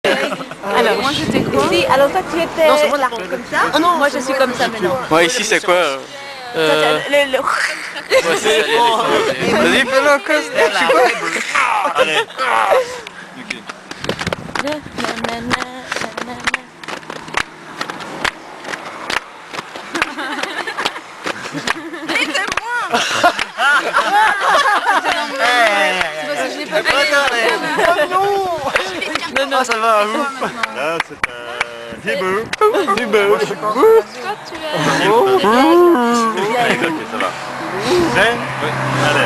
Alors, moi j'étais quoi? Ici, alors toi tu étais Non, c'est moi là, qui comme ça. Ah non, Moi je suis comme ça maintenant. Ouais, ici c'est quoi Ouais, Ouais, c'est ça, vas-y, fais-le encore, je sais pas. Allez. Ok. Non, non, ça va. Là, c'est un hibou. Hibou. Allez, ok, ça va. Prêt? Oui. Allez.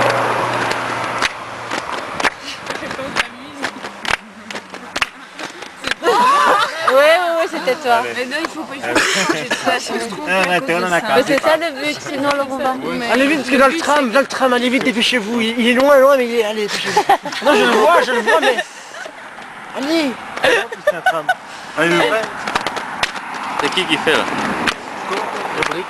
Ouais, c'était toi. Allez. Mais non, il faut pas. Arrêtez, on en a Mais quatre. c'est ça le but, sinon on va. Allez vite, parce que dans le tram, allez vite, dépêchez-vous. Il est loin, loin, mais il est. Allez, dépêchez-vous. Non, je le vois, mais. Allez. C'est un tram. Allez, vous prêts? C'est qui fait là Le brick.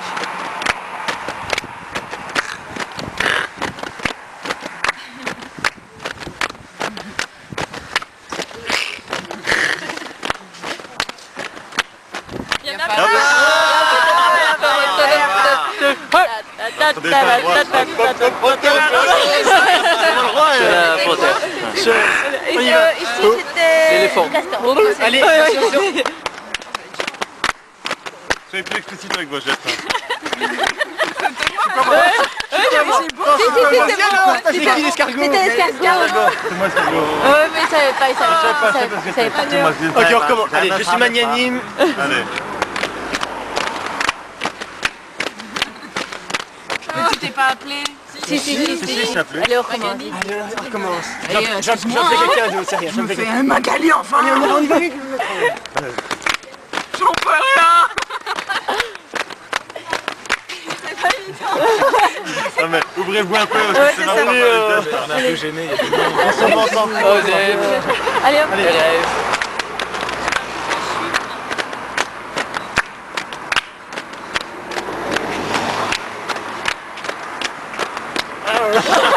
Ici c'était L'éléphant. Allez, Soyez plus explicite avec vos gestes. c'est qui l'escargot? C'était l'escargot. C'est moi, c'est beau. Ouais, mais il savait pas, il savait pas. Ok, on recommence. Allez, je suis magnanime. Allez. Mais tu t'es pas appelé? Si, Si, ça plaît. Allez, on recommence. Allez, on recommence. Allez, hein. j'en fais quelqu'un d'autre, sérieux. J'en fais quelqu'un. Magali, enfin! Allez, on y va vite. J'en peux rien! Non mais ouvrez-vous un peu parce que c'est vraiment pas mal. On est un peu gêné. On s'en Allez, hop. Allez.